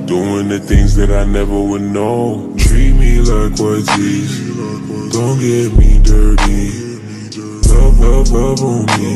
doing the things that I never would know. Treat me like white tees, don't get me dirty. Love on me.